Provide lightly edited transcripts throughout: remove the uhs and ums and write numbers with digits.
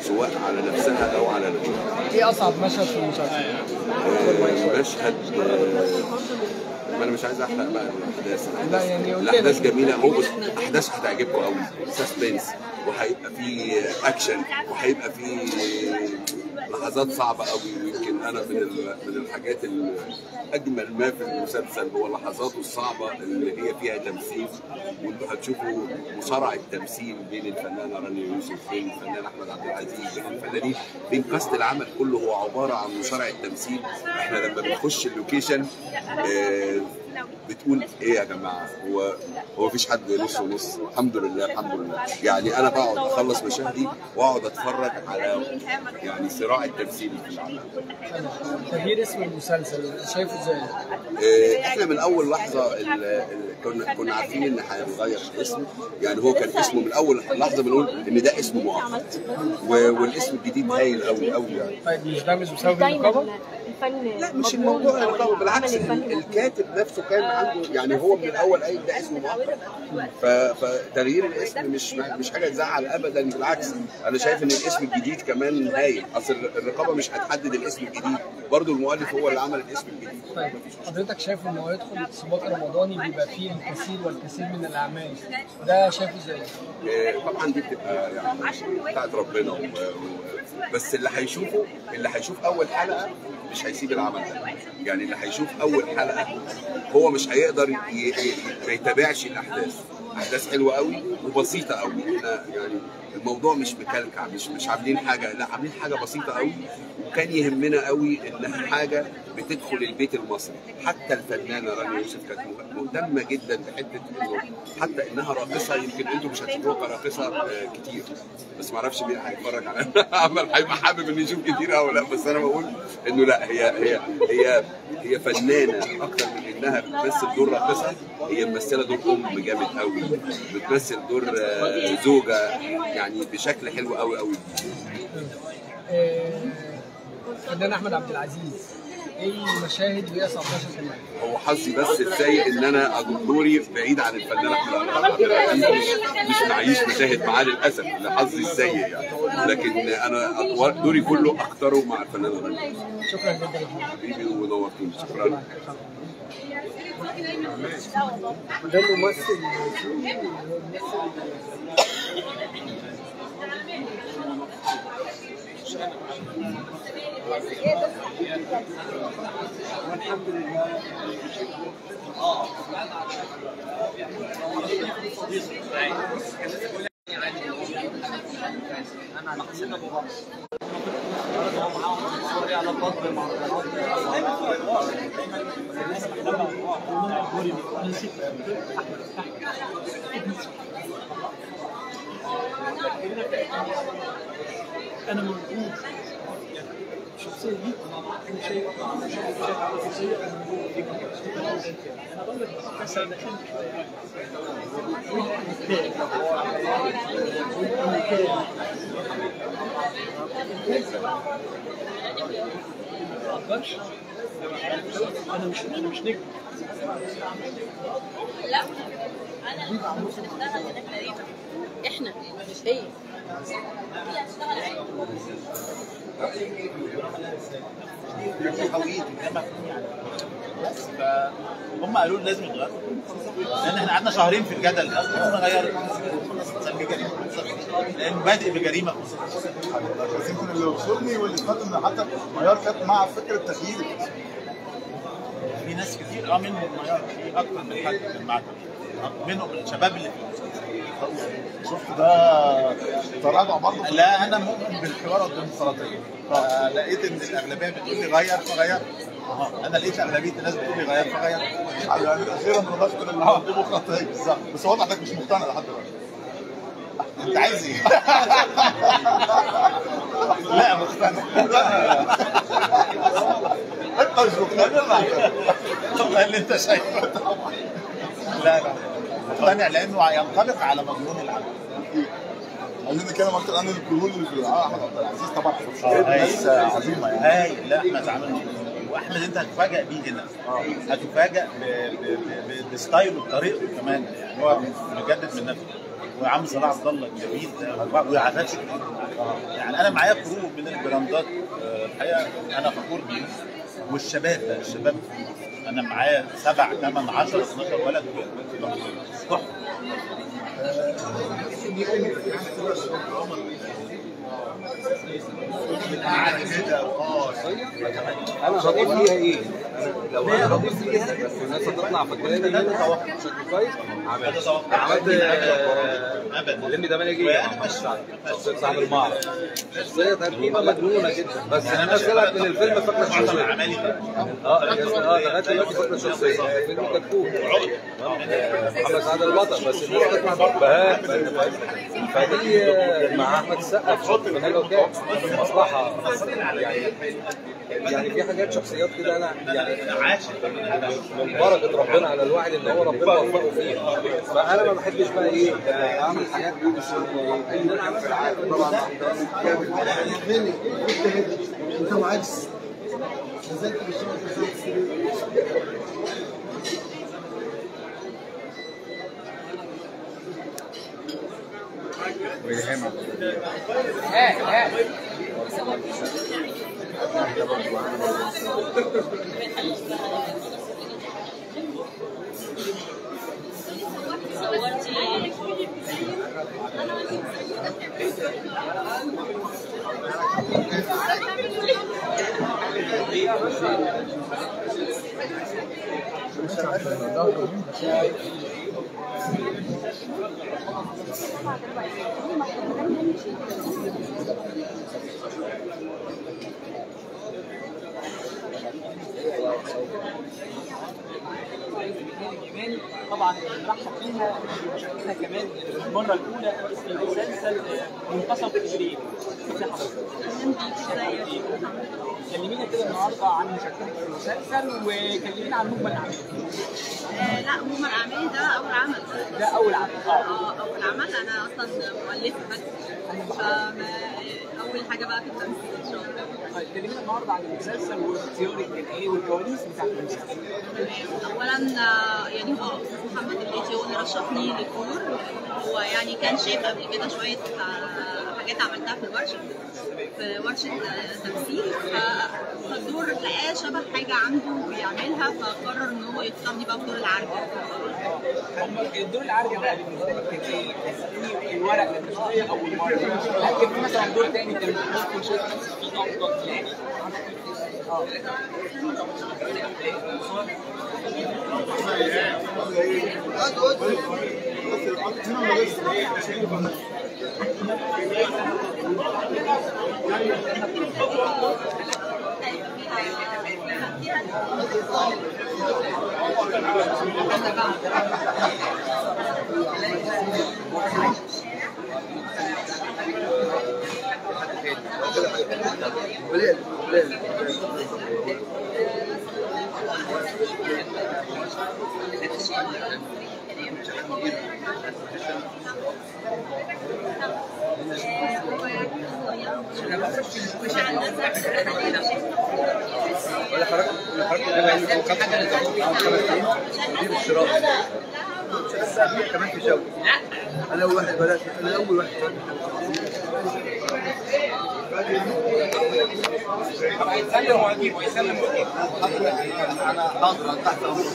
سواء على نفسها او على غيرها. ايه اصعب مشهد في المسلسل؟ مشهد ما انا مش عايز احرق بقى الاحداث. لا يعني الاحداث جميله. هو بص، الاحداث هتعجبكم قوي، سسبنس، وهيبقى فيه اكشن، وهيبقى فيه لحظات صعبه قوي. ويمكن انا من الحاجات اجمل ما في المسلسل هو لحظاته الصعبه اللي هي فيها تمثيل. وانتوا هتشوفوا مصارعه التمثيل بين الفنانه رانيا يوسف، بين الفنان احمد عبد العزيز، بين الفنانين، بين كاست العمل كله. هو عباره عن مصارعه تمثيل. احنا لما بنخش اللوكيشن بتقول ايه يا جماعه، هو مفيش حد نص ونص. الحمد لله الحمد لله. يعني انا بقعد اخلص مشاهدي واقعد اتفرج على يعني صراع التمثيل في العمل. تغيير اسم المسلسل شايفه ازاي؟ احنا من اول لحظه كنا عارفين ان هنغير الاسم. يعني هو كان اسمه من اول لحظه بنقول ان ده اسم مؤقت، والاسم الجديد هايل قوي قوي يعني. طيب مش ده بسبب الرقابه؟ لا مش الموضوع الرقابه، بالعكس الكاتب نفسه كان عنده، يعني هو من الاول قايل ده اسم مؤقت. فتغيير الاسم مش حاجه تزعل ابدا، بالعكس انا شايف ان الاسم الجديد كمان هايل. اصل الرقابه مش هتحدد الاسم الجديد، برضو المؤلف هو اللي عمل الاسم الجديد. طيب حضرتك شايف انه يدخل سباق رمضاني بيبقى فيه الكثير والكثير من الاعمال، ده شايفه ازاي؟ طبعا دي بتبقى يعني بتاعت ربنا بس اللي هيشوف اول حلقه مش هيسيب العمل ده. يعني اللي هيشوف اول حلقه هو مش هيقدر ما يتابعش احداث حلوه قوي وبسيطه قوي. احنا يعني الموضوع مش مكلكع، مش عاملين حاجه، لا عاملين حاجه بسيطه قوي. وكان يهمنا قوي انها حاجه بتدخل البيت المصري. حتى الفنانه رانيا يوسف كانت مهتمه جدا بحته انه حتى انها راقصه. يمكن انتم مش هتشوفوها كراقصه كتير، بس ما اعرفش مين هيتفرج على العمل هيبقى حابب انه يشوف كتير او لا. بس انا بقول انه لا، هي فنانه اكتر من انها بتمثل دور راقصه. هي ممثله دور ام جامد قوي، بتمثل دور زوجه يعني بشكل حلو قوي قوي. الفنان احمد عبد العزيز، ايه المشاهد وايه اصعب مشهد في المشهد؟ هو حظي بس السيء ان انا دوري بعيد عن الفنان احمد عبد العزيز، مش معيش مشاهد معاه للاسف، لحظي السيء يعني. لكن انا دوري كله اكتره مع الفنان رانيا. شكرا جدا حبيبي ونورتوني. شكرا. ده ممثل والحمد لله. انا على حسب انا موجود. الشخصيه دي انا شايف شخصيه انا بقول لك بس انا انا مش نجم. لا انا هنشتغل هناك تقريبا، احنا مش هي. بس فهم قالوا لازم يتغيروا، لان احنا قعدنا شهرين في الجدل ده ونغير لان بادئ بجريمه. بس يمكن اللي وصلني واللي فات ان حتى معيار كانت مع فكره تغيير. في ناس كتير منهم معيار، في اكتر من حد كان معاهم، منهم الشباب اللي في شفت ده تراجع برضه. لا انا مؤمن بالحوار الديمقراطيه، فلقيت ان الاغلبيه بتقول لي غير فغير. انا لقيت اغلبيه الناس بتقول لي غير فغير. يعني اخيرا نضفت للديمقراطيه. بالظبط. بس واضح انك مش مقتنع لحد دلوقتي. انت عايز ايه؟ لا مقتنع. انت مش مقتنع والله اللي انت شايفه. لا مقتنع لانه ينطبق على مضمون العمل. عايزين نتكلم اكتر عن الكهول اللي في احمد عبد العزيز. طبعا ناس عظيمه يعني. هاي لا احمد عمل واحمد انت هتفاجئ بيه هنا. هتفاجئ بستايله بطريقته كمان، يعني هو مجدد من نفسه. وعم صلاح عبد الله الجميل ده وعفاف شكري. يعني انا معايا كرو من البراندات الحقيقه انا فخور بيهم. والشباب ده الشباب انا معايا 7 8 10 12 ولد تحفه. انا هضيف فيها ايه؟ لو انا هضيف فيها بس الناس هتطلع فاكراني ان انا بشكل كويس. عملت اللمبي ده مالي مع محمد سعد، شخصيه صاحب المعرض، شخصيه تركيبه مجنونه جدا، بس الناس طلعت من الفيلم فاكره الشخصيه. لغايه دلوقتي فاكره الشخصيه. فيلم كتكوت محمد سعد البطل، بس الناس تسمع بهاء. فدي مع احمد السقا في شط من وكان مصلحه. يعني في حاجات شخصيات كده انا يعني من بركه ربنا على الواحد ان هو ربنا وفقه فيها. فانا ما بحبش بقى ايه اعمل حاجات دي مش ان انا عملت العادة طبعا. انت وعكس نزلت بالشغل ويهمك طبعا بنرحب بيها مشاركتها كمان المره الاولى في مسلسل منتصف ابريل. كلمينا كده النهارده عن مشاركتك في المسلسل وكلمينا عن مجمل اعمالك. لا مجمل اعمالي ده اول عمل. ده اول عمل. اول عمل. انا اصلا مؤلفه بس اول حاجه بقى في التمثيل ان شاء الله. طيب كلمينا النهارده عن المسلسل واختيارك كان ايه والكواليس بتاعت المسلسل. اولا يعني هو استاذ محمد الليثي هو اللي رشحني للدور. هو يعني كان شايف قبل كده شويه حاجات عملتها في ورشه تمثيل، فالدور لقاه شبه حاجه عنده بيعملها، فقرر ان هو يختارني بقى في دور العرجه. الدور العرجه بقى بالنسبه لك كان ايه؟ كان الورق للمسرحيه اول مره، هل كان في مثلا دور تاني كان ممكن شايف نفسك فيه افضل يعني؟ ولا خرجت دي الشراء كمان في شوي. انا اول واحد بدات، انا اول واحد هيسلم واجيب ويسلم واجيب. انا حاضر تحت امرك.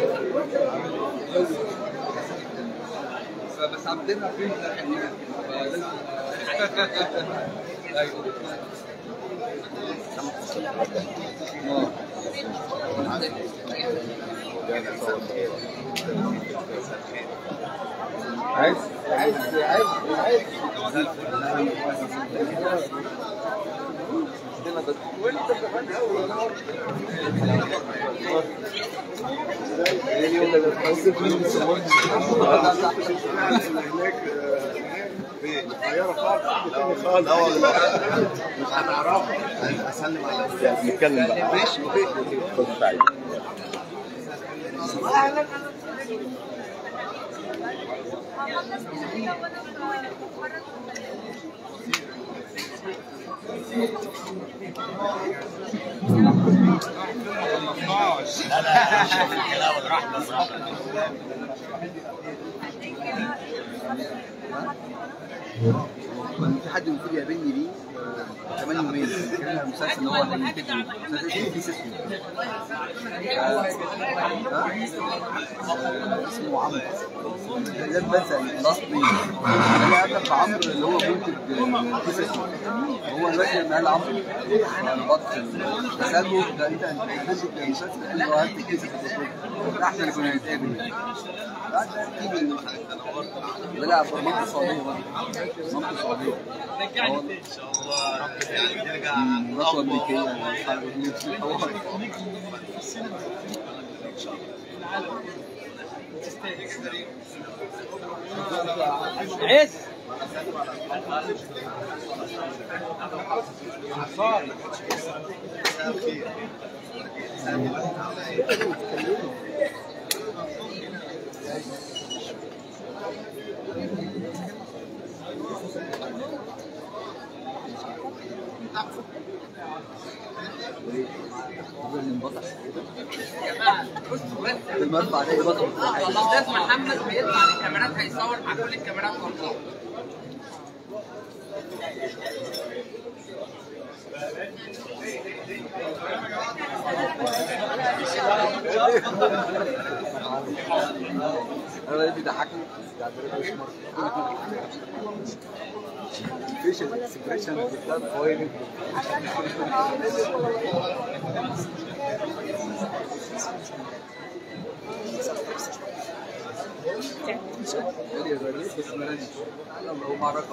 بس عاملينها فين ايوه عايز وانت كمان لا والله مش هتعرفها. اسلم على نتكلم بقى. ماشي خد بعيد. لا لا شوف الكلام والرحمه. في حد المفروض يقابلني بيه كمان يومين كان المسلسل اللي هو هينتجه مسلسل في سيستم اسمه عمرو ده بنسى اللاست نيم انا قابلت عمرو اللي هو منتج في سيستم هو دلوقتي لما قال عمرو انا بطل بساله ده انت هتنتج المسلسل اللي هو هنتج احنا اللي كنا هنتقابل لا برمجة صعبية برمجة صعبية ان شاء الله ربنا نرجع رشوة أمريكية عز المرفع ده يبقى الاستاذ محمد هيطلع للكاميرات هيصور مع كل الكاميرات والله. انا اللي بيضحكني فيشل اكسبريشن بتاعت فويل هو مع رقم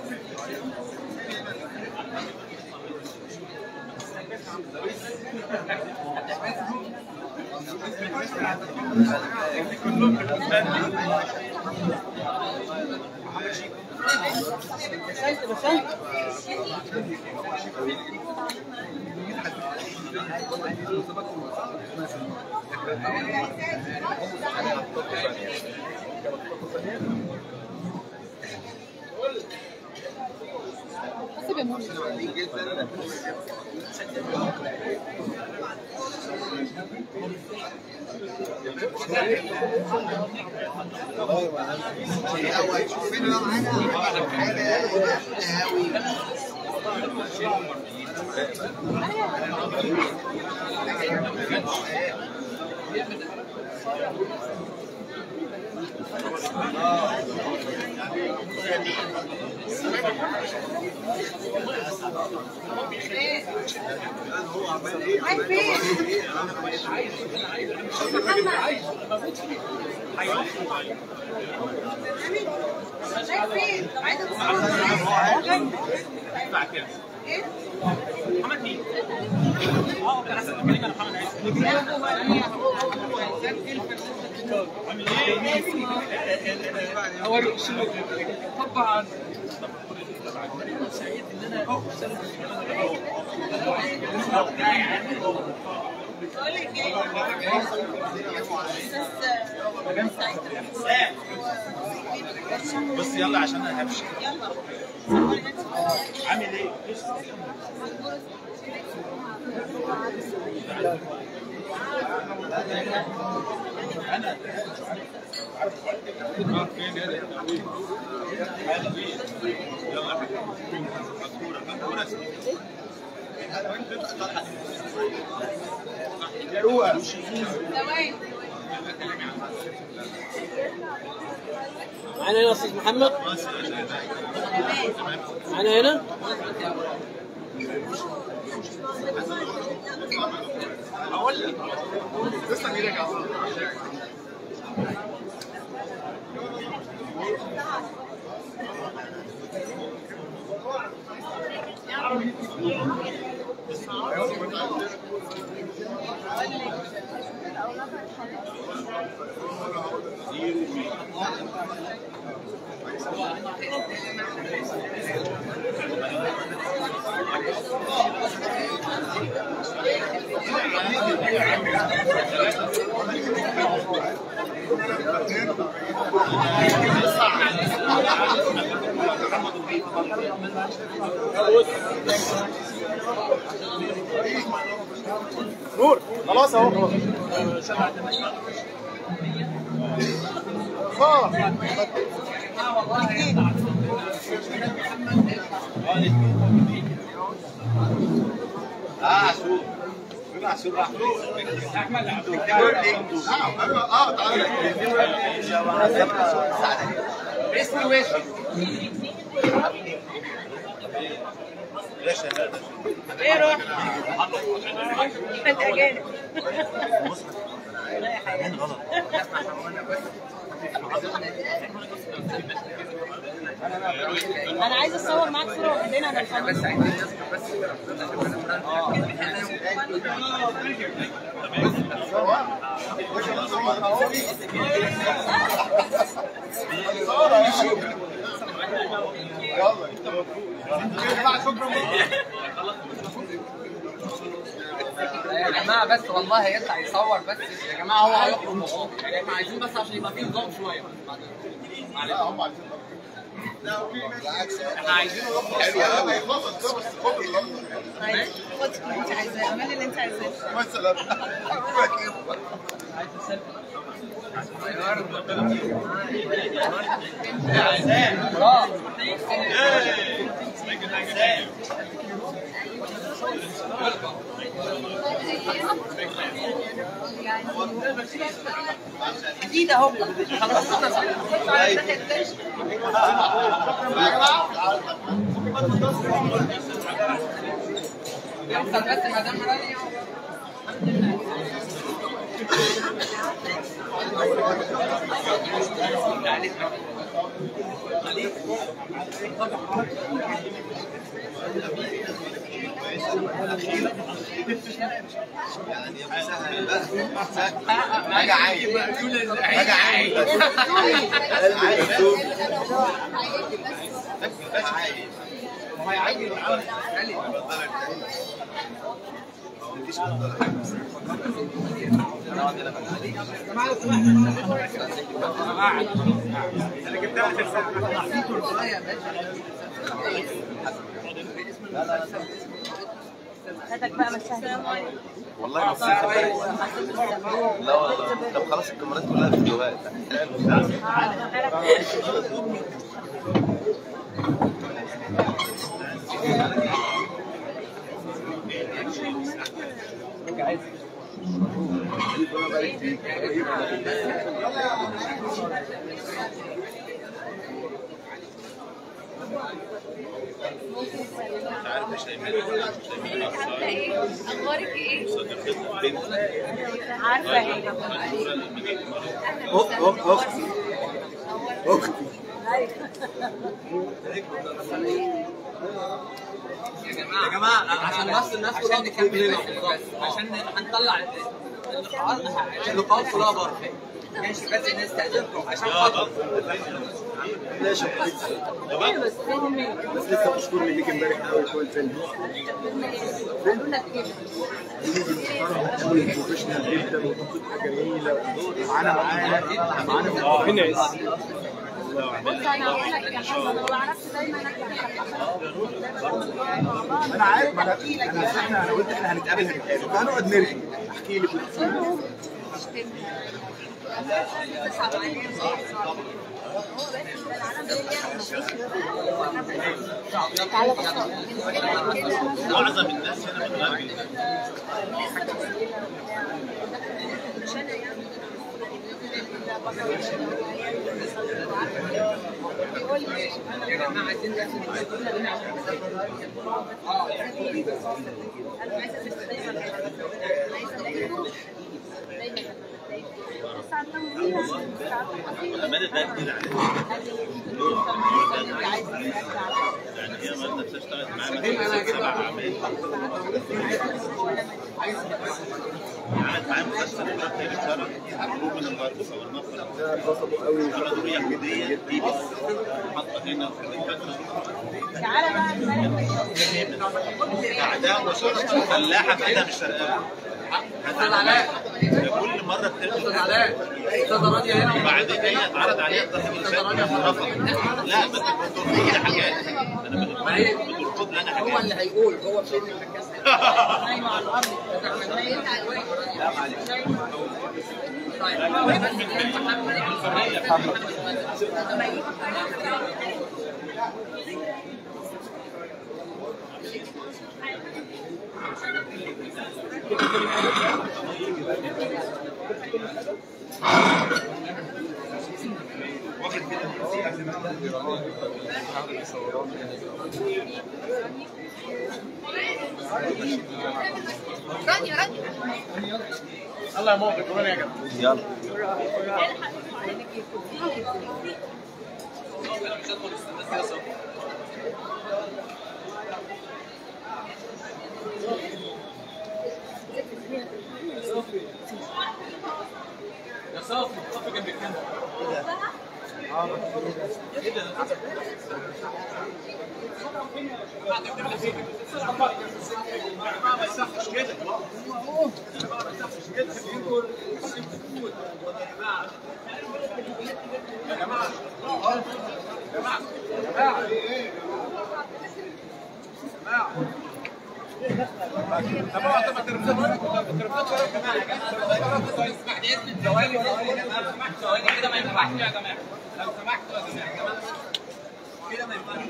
طبعا بص يلا عشان انا همشي. عامل ايه؟ انا معانا هنا استاذ محمد معانا هنا نور خلاص اهو خلاص عاشور فين عاشور احمد اسمي وشي ايه روح انت اجانب انا عايز اتصور معاك صوره وحدنا انا بس عايزين يا جماعه بس والله هيطلع يصور بس يا جماعه هو هيخرج مبسوط يعني احنا عايزين بس عشان يبقى فيه نظام شويه لا هم عايزين احنا عايزينه حلو قوي هيخلص ده بس خد خد اللي انت عايزاه اعمل اللي انت عايزاه مثلا جديد اهو خلصنا يوصل بس مدام رانيا حاجه عايز حاجه عايز انا جبتها في الساعه هاتك بقى مسهل والله مبسوط لا والله طب خلاص الكاميرات كلها فيديوهات اخبارك ايه؟ عارفه ايه؟ اختي يا جماعه عشان بس الناس عشان نكمل عشان هنطلع اللقاءات كلها بره ماشي بس نستأذنكم عشان خاطر ماشي بس لسه مشكور منك امبارح قوي فوق الفيلم بروفيشنال جدا وخطتها جميله معانا بص انا هقول لك يا حسن انا عرفت دايما انا عارف ما انا قلت احنا هنتقابل فهنقعد نرغي احكي لك معظم الناس هنا بتغرب يا جماعه عايزين مدى ده كتير يعني هي ما بتشتغل معاه مثلا 7 اعمال قعدت معاه مسلسل الشرق الشرق هروب من الغرب صورناه عملوا رؤيه جديده دي بس حاطه هنا تعالى بقى بعدها مباشره فلاحه بعدها مش شرقاوي استاذ علاء كل مره بتعمل علاء استاذ رانيا هنا وبعدين هي اتعرض عليها الضحك الشاب رفض لا بس بترفض لي حاجات انا بترفض لي انا حاجات هو اللي هيقول هو فين نايمه على الارض لا معلش طيب رانيا يلا يا ماما كمان يا جماعه. يلا يا صافي صافي جنب الكاميرا. ايه ده؟ ما يصحش كده. ما يصحش كده. يا جماعه كده ما ينفعش يا جماعه. لو سمحتوا يا جماعه كده ما ينفعش.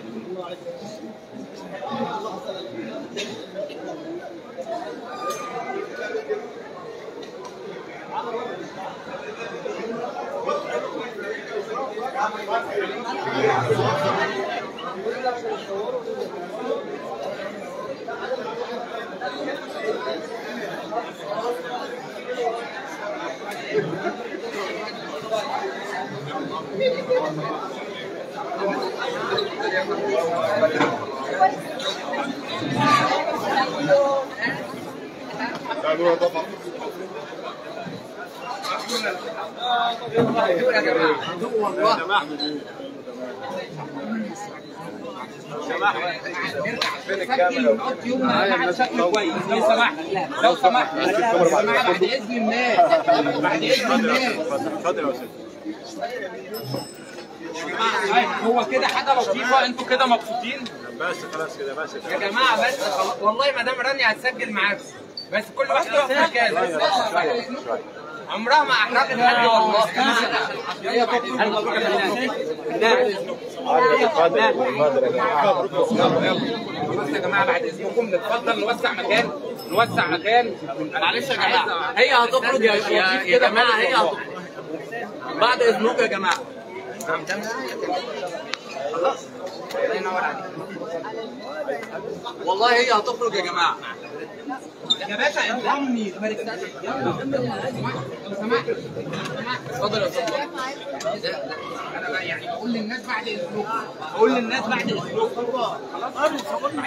فين الكاميرا؟ شكله كويس لو سمحت. لو سمحت بعد اذن الناس. بعد اذن الناس. اتفضل يا استاذ. هو كده حاجه لطيفه. انتوا كده مبسوطين بس خلاص كده بس يا جماعه؟ بس والله ما دام رانيا هتسجل معاكم بس كل واحد يقف في مكانه. عمرها ما احرقت حد والله. بص يا جماعه بعد اذنكم نتفضل نوسع مكان. نوسع مكان. معلش يا جماعه هي هتخرج يا جماعه. هي هتخرج بعد اذنكم يا جماعه. خلاص الله ينور عليك. والله هي هتخرج يا جماعه. يا باشا انضمني. لو سمحت. اتفضل يا استاذ. انا بقى يعني بقول للناس بعد اذنكم. بقول للناس بعد اذنكم. خلاص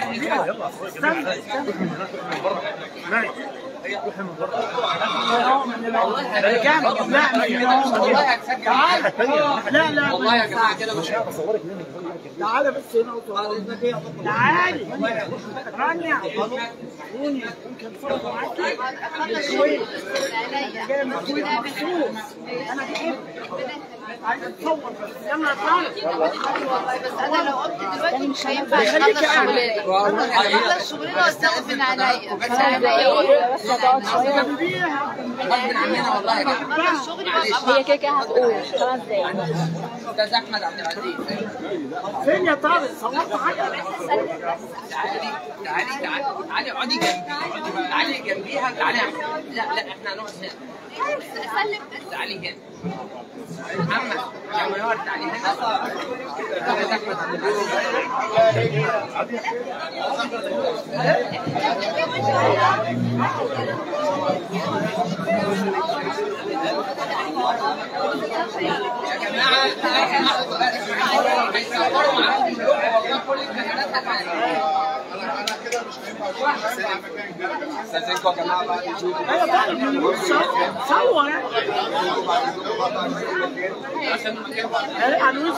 لا والله يا جماعه كده مش تعالى بس هنا تعالي رانيا ممكن اتفرج معاكي شويه جايه من الكويت مخصوص. انا بحب عايز اتصور بس يلا تعالى. والله بس انا لو قلت دلوقتي مش هينفع اخلص شغلي. اخلص شغلي واستلف من عينيا. بس عينيا بس هتقعد شويه غصب عننا والله يا جماعه. اخلص شغلي واستلف. هي كده كده هتقول 5 دقايق. استاذ احمد عبد العزيز فين يا طارق؟ صورت حاجه؟ تعالي اقعدي جنبي. تعالي جنبيها. تعالي. لا احنا هنقعد هنا. اسلم تعالي هنا. محمد يا منور تعالي هنا. استاذ احمد عبد العزيز. يا جماعه هيصوروا معاكم والله كل الكاميرات هتعلم. استاذنكم يا جماعه بعد صور يعني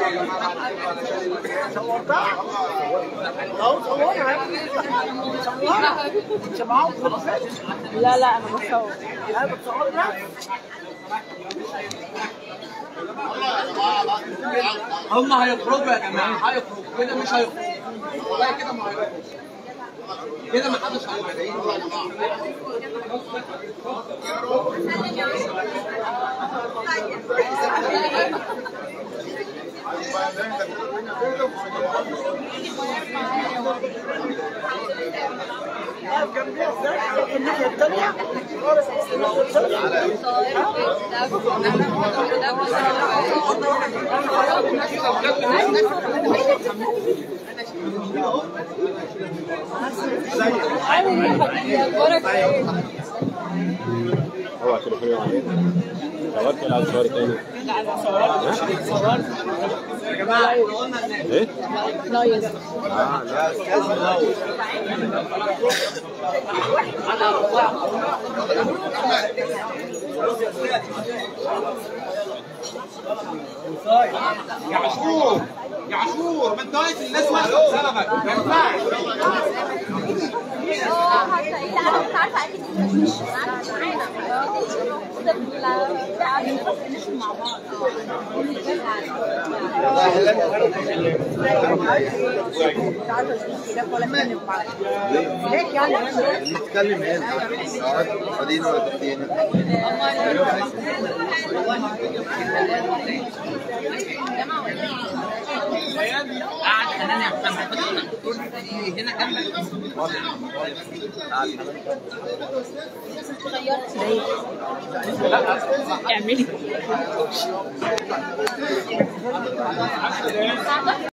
صورتها اهو. صورها صورها انت معاهم في الفيلم. لا انا بصور. انا بتصور هم هيخرجوا يا جماعه. هيخرجوا كده مش هيخرجوا والله. كده ما هيخرجوا كده. ما حدش هيخرج. الناحية التانية اوعى تليفوني علينا صورت ولا عايز صور تاني؟ صورت يا جماعه احنا قلنا ان ايه؟ لايف لا استاذ منور يا عاشور يا عاشور ما انت واقف الناس واقفه بسببك ما ينفعش لا مش عارفه اكيد مش معانا مش مع بعض نتكلم هنا قاعدين ولا تحتين قاعد حنان يا محمد هنا جنبك اعملي